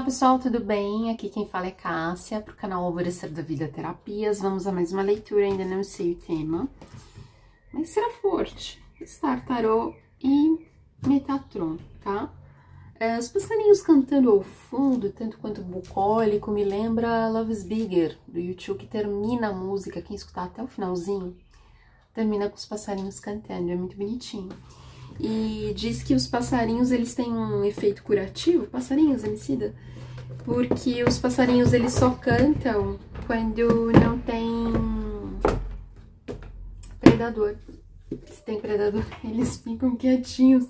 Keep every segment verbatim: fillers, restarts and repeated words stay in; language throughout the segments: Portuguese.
pessoal, tudo bem? Aqui quem fala é Cássia, para o canal Alvorecer da Vida Terapias. Vamos a mais uma leitura, ainda não sei o tema, mas será forte. Star Tarot e Metatron, tá? É, os passarinhos cantando ao fundo, tanto quanto bucólico, me lembra Love is Bigger, do YouTube, que termina a música, quem escutar até o finalzinho, termina com os passarinhos cantando, é muito bonitinho. E diz que os passarinhos, eles têm um efeito curativo, passarinhos, Emicida, porque os passarinhos, eles só cantam quando não tem predador. Se tem predador, eles ficam quietinhos.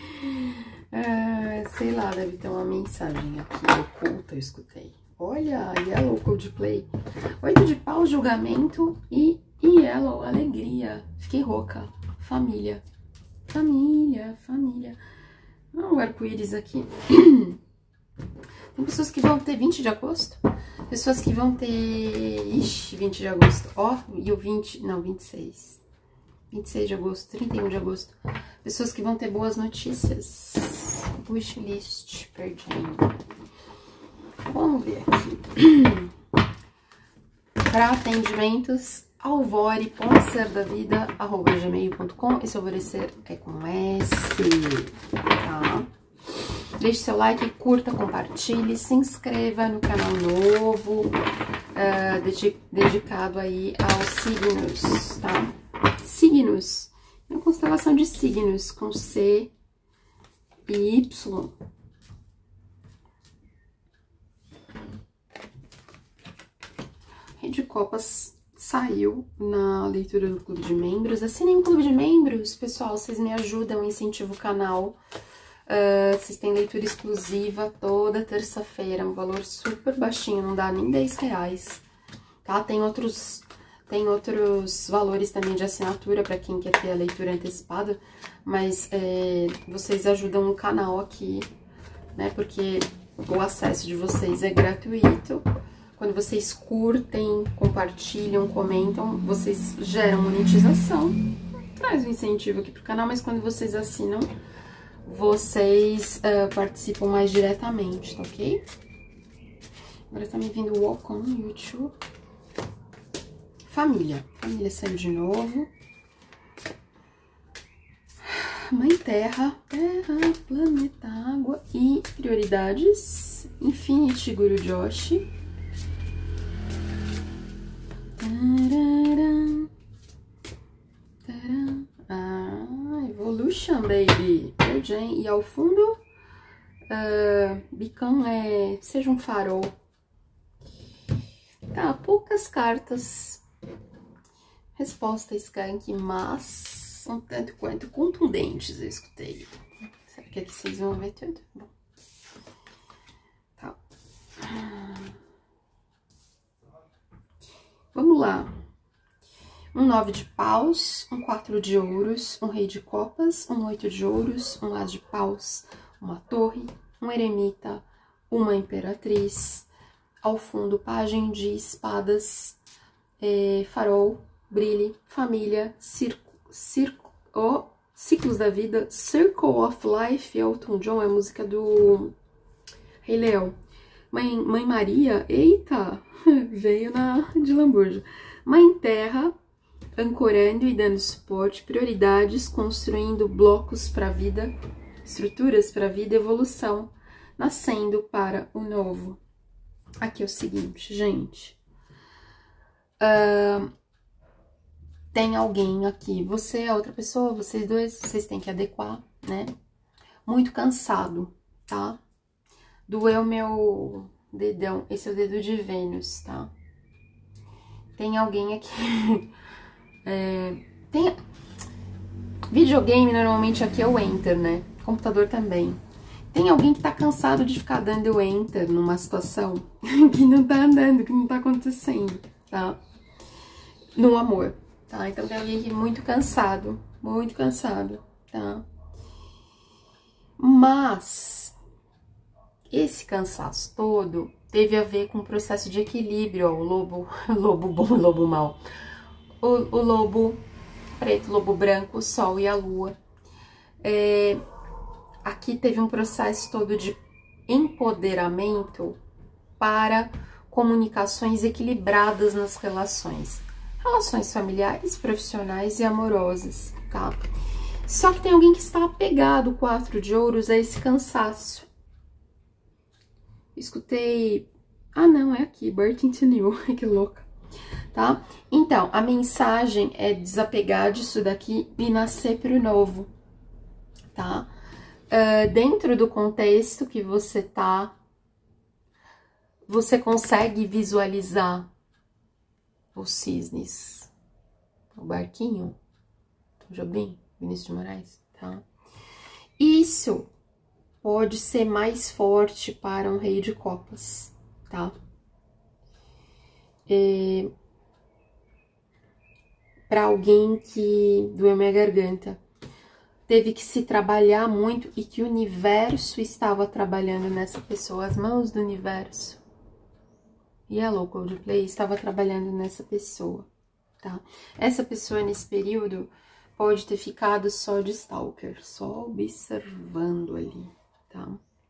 Ah, sei lá, deve ter uma mensagem aqui oculta, eu escutei. Olha, Yellow Coldplay. Oito de pau, julgamento e Yellow, alegria. Fiquei rouca. Família. Família, família. Ah, o arco-íris aqui. Tem pessoas que vão ter vinte de agosto. Pessoas que vão ter... Ixi, vinte de agosto. Ó, oh, e o vinte... Não, vinte e seis. vinte e seis de agosto, trinta e um de agosto. Pessoas que vão ter boas notícias. Wishlist, perdendo. Vamos ver aqui. Para atendimentos... alvore ponto ser da vida arroba gmail ponto com. Esse alvorecer é com S, tá? Deixe seu like, curta, compartilhe, se inscreva no canal novo, uh, dedi dedicado aí aos signos, tá? Signos, é uma constelação de signos com C e Y. Rei de Copas saiu na leitura do Clube de Membros. Assinem o Clube de Membros, pessoal, vocês me ajudam, incentivam o canal. Uh, vocês têm leitura exclusiva toda terça-feira, um valor super baixinho, não dá nem dez reais, tá? Tem outros, tem outros valores também de assinatura para quem quer ter a leitura antecipada, mas é, vocês ajudam o canal aqui, né? Porque o acesso de vocês é gratuito. Quando vocês curtem, compartilham, comentam, vocês geram monetização, traz um incentivo aqui pro canal, mas quando vocês assinam, vocês uh, participam mais diretamente, tá ok? Agora tá me vindo o Walk On no YouTube. Família. Família saiu de novo. Mãe Terra, Terra, Planeta, Água e Prioridades. Infinity Guru Joshi. Ah, Evolution, baby. Virgin. E ao fundo, uh, Bicão é... Seja um farol. Tá, poucas cartas. Resposta skunk, mas um tanto quanto contundentes, eu escutei. Será que aqui vocês vão ver tudo? Bom. Tá. Vamos lá. Um nove de paus, um quatro de ouros, um rei de copas, um oito de ouros, um as de paus, uma torre, um eremita, uma imperatriz. Ao fundo, pajem de espadas, é, farol, brilhe, família, circo, circo, oh, ciclos da vida, Circle of Life, Elton John, é a música do Rei Leão. Mãe, Mãe Maria, eita, veio na de lambuja. Mãe Terra, ancorando e dando suporte, prioridades, construindo blocos para a vida, estruturas para a vida, evolução, nascendo para o novo. Aqui é o seguinte, gente. Uh, tem alguém aqui, você é outra pessoa, vocês dois, vocês têm que adequar, né? Muito cansado, tá? Doeu meu dedão, esse é o dedo de Vênus, tá? Tem alguém aqui... É, tem... Videogame, normalmente, aqui é o Enter, né? Computador também. Tem alguém que tá cansado de ficar dando Enter numa situação que não tá andando, que não tá acontecendo, tá? No amor, tá? Então, tem alguém aqui muito cansado, muito cansado, tá? Mas... esse cansaço todo teve a ver com o processo de equilíbrio, ó, o lobo, lobo bom, lobo mau. O, o lobo preto, lobo branco, o sol e a lua. É, aqui teve um processo todo de empoderamento para comunicações equilibradas nas relações. Relações familiares, profissionais e amorosas, tá? Só que tem alguém que está apegado, quatro de ouros, a esse cansaço. Escutei... Ah, não, é aqui, Birth into New, que louca, tá? Então, a mensagem é desapegar disso daqui e nascer para o novo, tá? Uh, dentro do contexto que você tá, você consegue visualizar os cisnes, o barquinho, o Jobim, Vinícius de Moraes, tá? Isso pode ser mais forte para um rei de copas, tá? É, para alguém que doeu minha garganta, teve que se trabalhar muito e que o universo estava trabalhando nessa pessoa, as mãos do universo. Yellow Coldplay estava trabalhando nessa pessoa, tá? Essa pessoa, nesse período, pode ter ficado só de stalker, só observando ali, tá?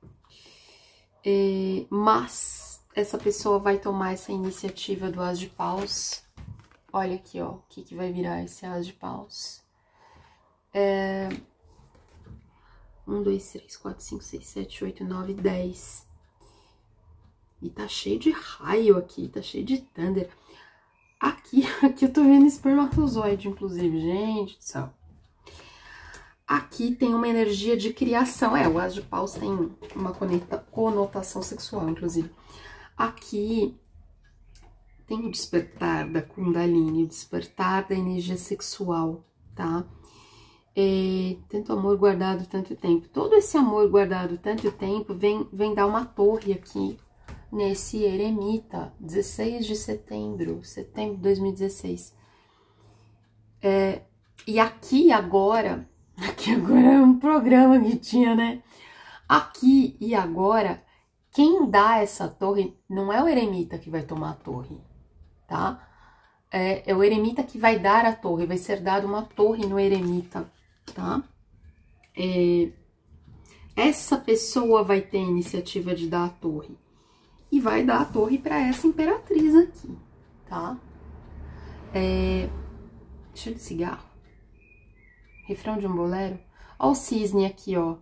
É, mas essa pessoa vai tomar essa iniciativa do As de Paus. Olha aqui, ó, o que, que vai virar esse As de Paus. É... um, dois, três, quatro, cinco, seis, sete, oito, nove, dez. E tá cheio de raio aqui, tá cheio de thunder. Aqui, aqui eu tô vendo espermatozoide, inclusive, gente do céu. Aqui tem uma energia de criação. É, o As de Paus tem uma conotação sexual, inclusive. Aqui tem o despertar da Kundalini, o despertar da energia sexual, tá? É, tanto amor guardado tanto tempo. Todo esse amor guardado tanto tempo vem, vem dar uma torre aqui nesse eremita, dezesseis de setembro, setembro de dois mil e dezesseis. É, e aqui agora, aqui agora é um programa que tinha, né? Aqui e agora, quem dá essa torre não é o eremita que vai tomar a torre, tá? É, é o eremita que vai dar a torre, vai ser dada uma torre no eremita, tá? É, essa pessoa vai ter a iniciativa de dar a torre. E vai dar a torre para essa imperatriz aqui, tá? É, cheiro de cigarro. Refrão de um bolero. Ó o cisne aqui, ó.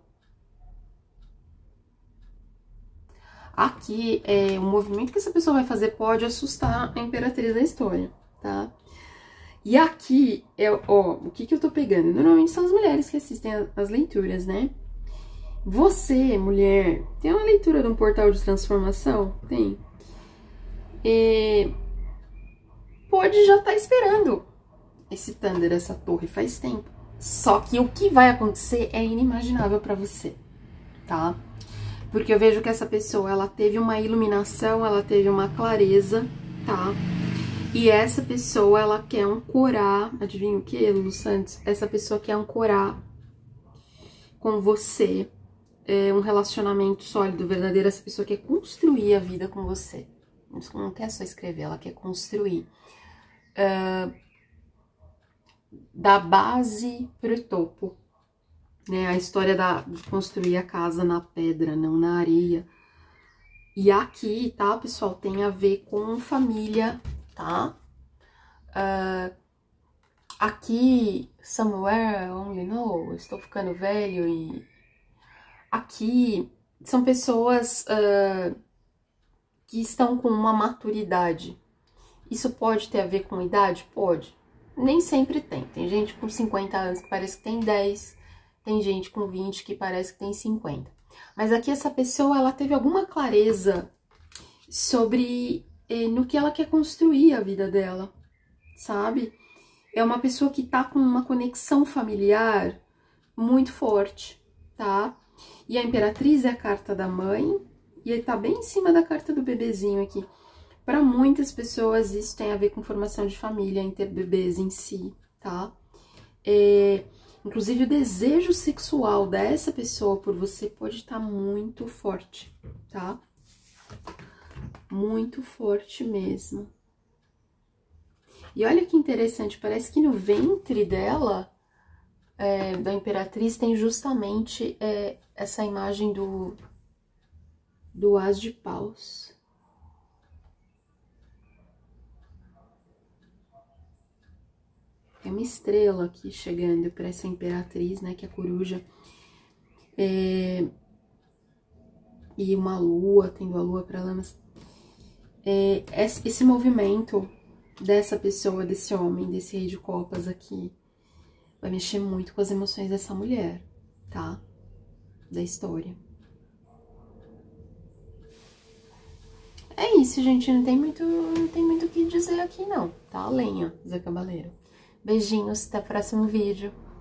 Aqui, é, o movimento que essa pessoa vai fazer pode assustar a imperatriz da história, tá? E aqui, é, ó, o que que eu tô pegando? Normalmente são as mulheres que assistem as, as leituras, né? Você, mulher, tem uma leitura de um portal de transformação? Tem. É, pode já estar esperando esse thunder, essa torre, faz tempo. Só que o que vai acontecer é inimaginável para você, tá? Porque eu vejo que essa pessoa, ela teve uma iluminação, ela teve uma clareza, tá? E essa pessoa, ela quer ancorar, adivinha o que, Lulu Santos? Essa pessoa quer ancorar com você é, um relacionamento sólido, verdadeiro. Essa pessoa quer construir a vida com você. Não quer só escrever, ela quer construir. Uh, da base pro topo. Né? A história da, de construir a casa na pedra, não na areia. E aqui, tá, pessoal, tem a ver com família, tá? Uh, aqui, somewhere only know, eu estou ficando velho e... Aqui são pessoas uh, que estão com uma maturidade. Isso pode ter a ver com idade? Pode. Nem sempre tem. Tem gente com cinquenta anos que parece que tem dez, tem gente com vinte que parece que tem cinquenta. Mas aqui essa pessoa, ela teve alguma clareza sobre eh, no que ela quer construir a vida dela, sabe? É uma pessoa que tá com uma conexão familiar muito forte, tá? E a imperatriz é a carta da mãe, e ele tá bem em cima da carta do bebezinho aqui. Para muitas pessoas isso tem a ver com formação de família, em ter bebês em si, tá? É, inclusive o desejo sexual dessa pessoa por você pode estar muito forte, tá? Muito forte mesmo. E olha que interessante, parece que no ventre dela, é, da imperatriz, tem justamente é, essa imagem do, do As de Paus. Tem uma estrela aqui chegando para essa imperatriz, né, que é a coruja. É... E uma lua, tendo a lua para lamas. É, esse movimento dessa pessoa, desse homem, desse rei de copas aqui, vai mexer muito com as emoções dessa mulher, tá? Da história. É isso, gente, não tem muito, não tem muito o que dizer aqui não, tá? Lenha, Zé Cabaleiro. Beijinhos, até o próximo vídeo.